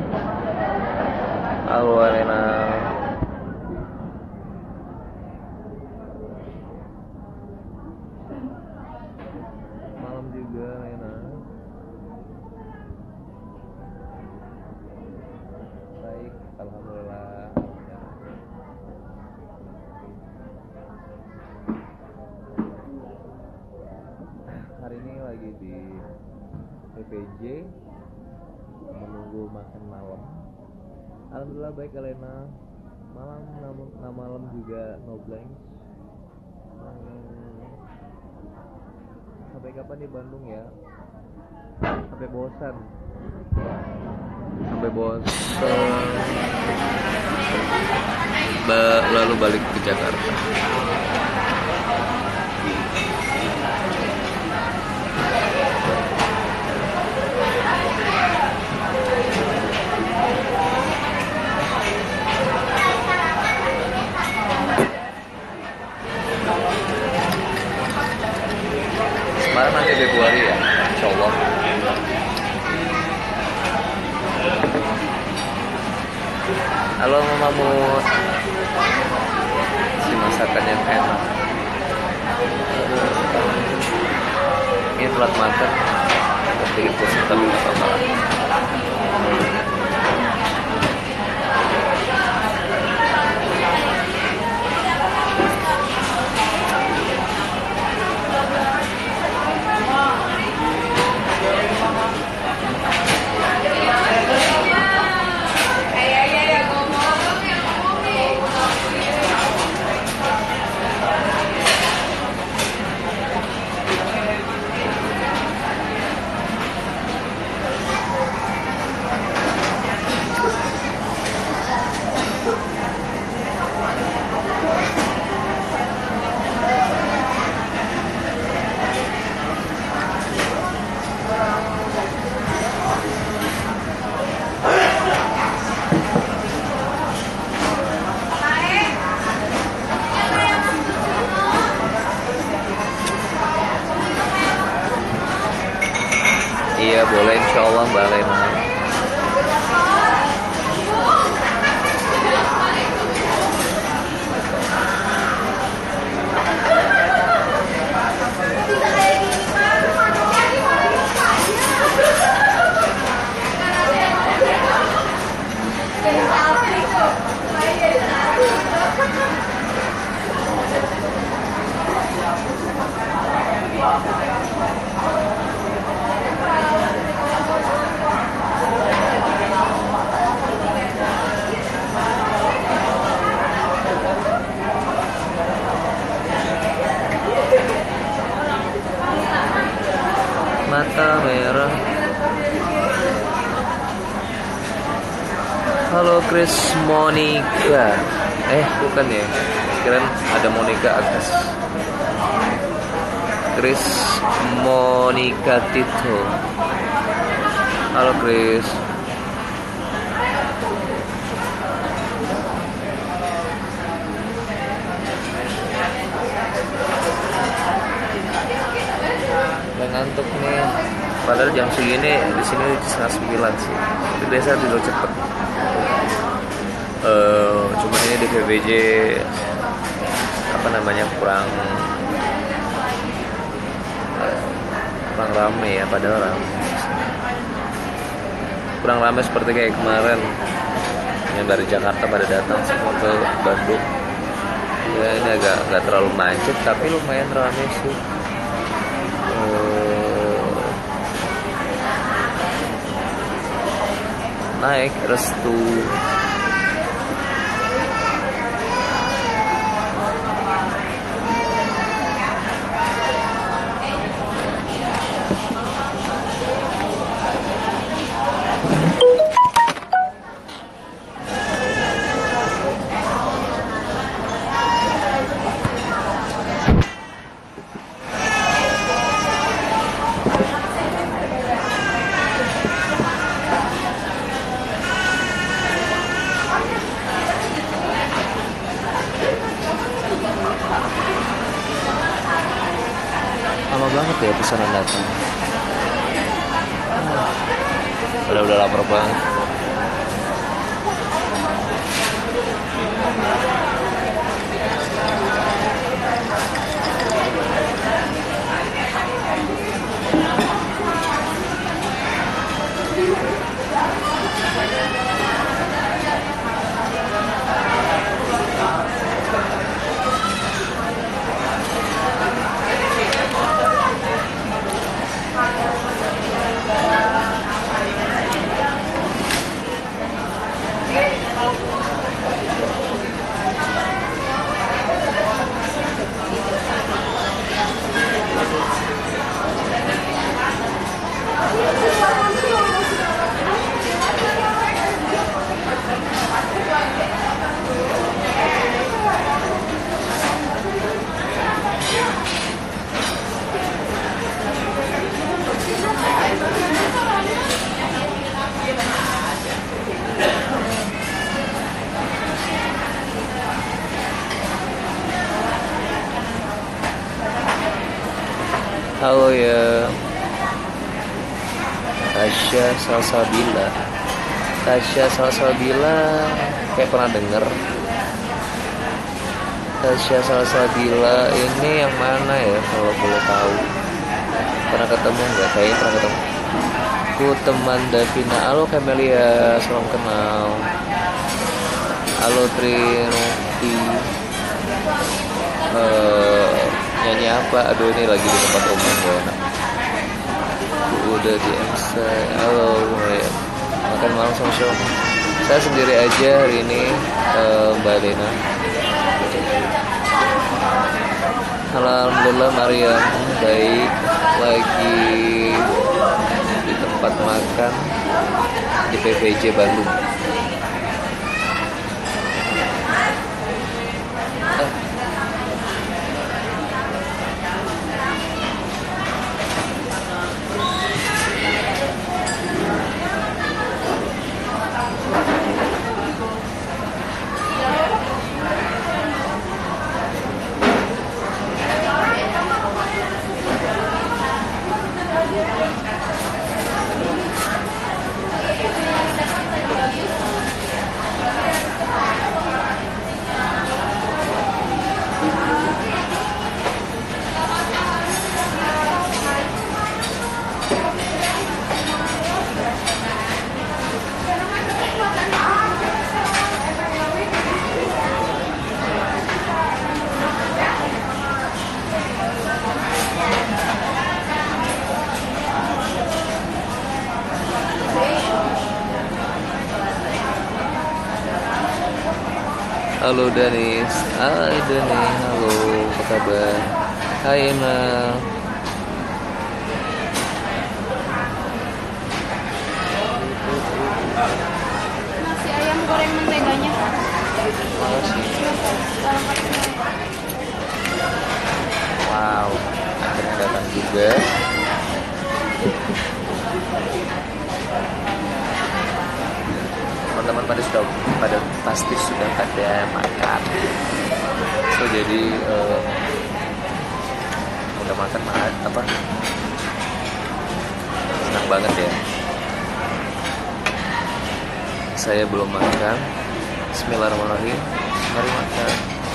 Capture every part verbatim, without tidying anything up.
Halo Elena. Malam juga Elena. Baik, alhamdulillah. Hari ini lagi di P P J menunggu makan malam. Alhamdulillah baik Elena. Malam nama, nama malam juga no blanks. Hmm, sampai kapan di Bandung ya? Sampai bosan. Sampai bosan. Ba- lalu balik ke Jakarta. Semarang nanti Februari ya, insya Allah. Halo Mama Mut. Si masakan yang enak. Ini telat makan. Sedikit bosan tapi nggak apa-apa. Iya boleh insya Allah Mbak Lena. Mata merah. Halo Chris Monica. Eh bukan ya, kirain ada Monica atas. Chris Monica Tito. Halo Chris. Udah ngantuk nih. Padahal jam segini di sini setengah sembilan sih. Tapi biasa tidur cepet. Uh, cuma ini di P B J apa namanya kurang uh, kurang rame ya, padahal rame. Kurang rame seperti kayak kemarin yang dari Jakarta pada datang semua ke Bandung. Ya ini agak nggak terlalu macet tapi lumayan rame sih. Uh, naik restu. Lama banget ya pesanan datang. Udah udah lapar banget. Halo ya, Tasya Salsabila. Tasya Salsabila kayak pernah denger. Tasya Salsabila ini yang mana ya kalau boleh tahu? Pernah ketemu nggak? Kayaknya pernah ketemu. Ku teman Davina. Halo Camelia, salam kenal. Halo Trinuti. Uh, nyanyi apa? Aduh ini lagi di tempat umum gak enak. Udah di M C. Halo ya. Makan malam sama siapa? Saya sendiri aja hari ini, uh, Mbak Lena. Alhamdulillah Mariam baik, lagi di tempat makan di P V J Bandung. Halo Danis, hai Dani, halo, apa kabar? Hai Ena. Nasi ayam goreng menteganya. Wow, akhirnya datang juga. Teman-teman pada sudah pada pasti sudah pada makan. So jadi uh, udah makan apa? Senang banget ya. Saya belum makan. Bismillahirrahmanirrahim. Mari makan.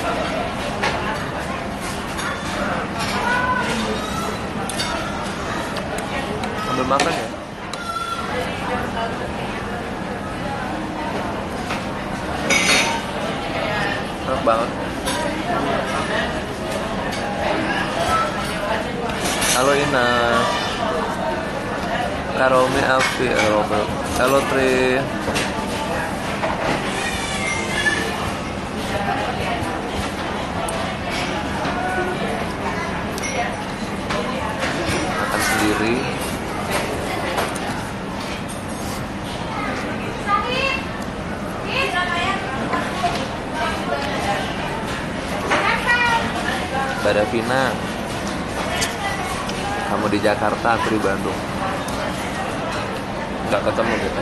Sambil makan ya. Enak banget. Halo Ina. Karomi Afi. Halo, halo Tri. Makan sendiri. Mbak Davina, kamu di Jakarta, aku di Bandung. Nggak ketemu kita.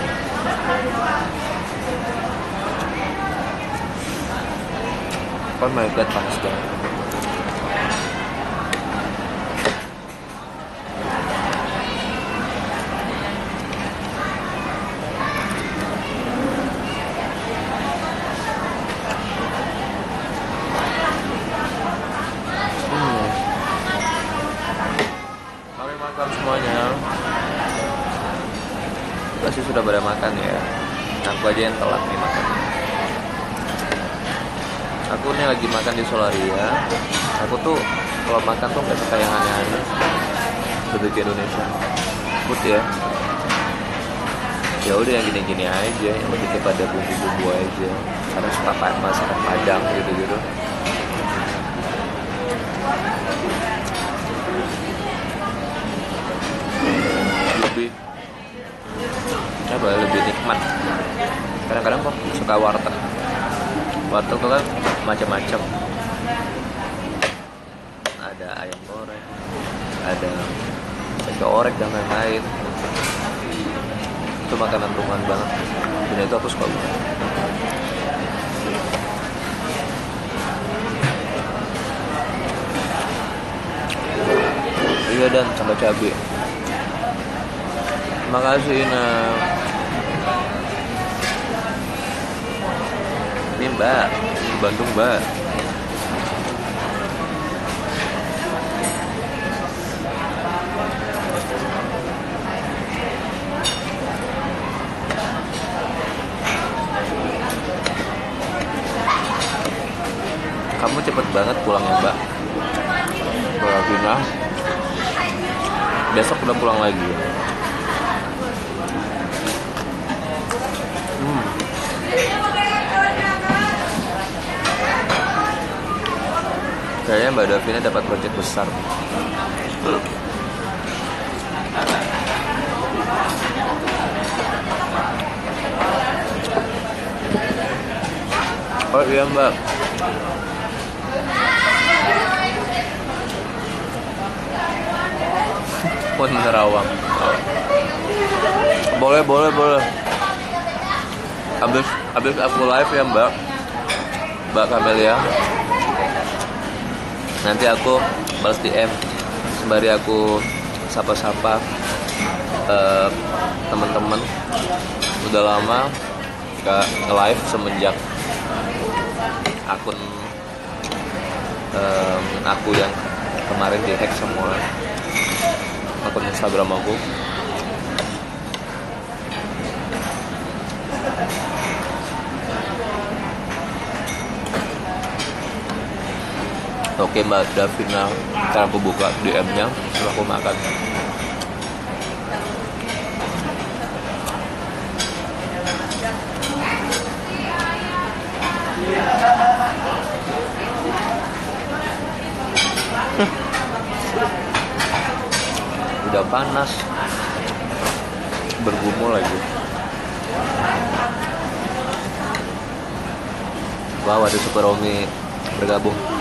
Oh my god, panas banget. Semuanya pasti sudah pada makan ya. Aku aja yang telat nih makan. Aku nih lagi makan di Solaria. Aku tuh kalau makan tuh nggak suka yang aneh-aneh seperti Indonesia food ya. Ya udah yang gini-gini aja, yang lebih kepada bumbu-bumbu aja. Karena suka masakan Padang gitu-gitu. Lebih apa lebih nikmat. Kadang-kadang kok suka warteg. Warteg tuh kan macam-macam. Ada ayam goreng, ada tempe orek dan lain-lain. Itu makanan rumahan banget. Dan itu aku suka banget. Iya dan tambah cabai. Makasih Ina. Ini Mbak, di Bandung Mbak. Kamu cepet banget pulangnya Mbak. Kalau Vina besok udah pulang lagi. Hmm. Kayaknya Mbak Davina dapat proyek besar. Oh iya Mbak. Pun Nerawang. Boleh boleh boleh. Habis habis aku live ya Mbak. Mbak Kamelia. Nanti aku balas D M sembari aku sapa-sapa uh, teman-teman. Udah lama gak nge-live semenjak akun um, aku yang kemarin di-hack semua akun Instagram aku. Oke Mbak Davina, sekarang aku buka D M-nya setelah aku makan. Udah panas, bergumul lagi. Wow, ada Super Omi bergabung.